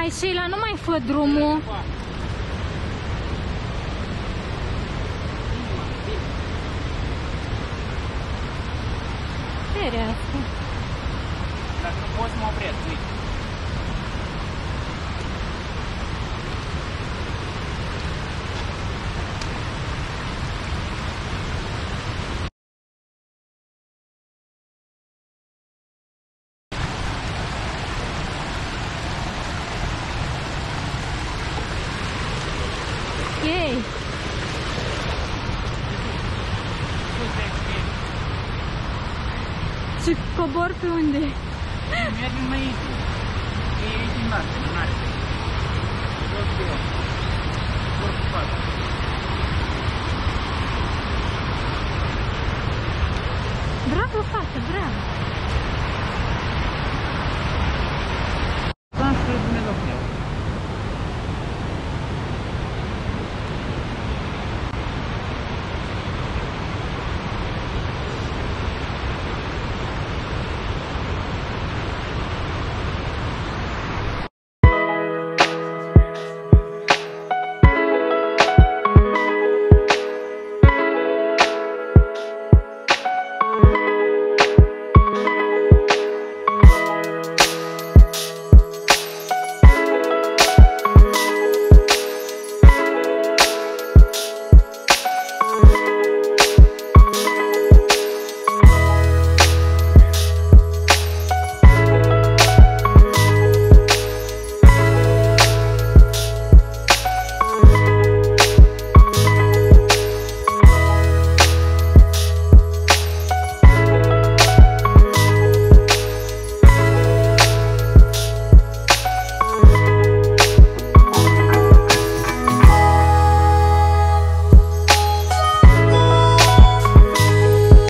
Hai, Sheila, nu mai fă drumul. Ferească. Dacă nu poți, mă opresc, uite. Ei. Și cobor pe unde? Mergem mai aici. E aici în marță, în marță. Jos pe om. Vor cu fața. Bravo, fată, bravo!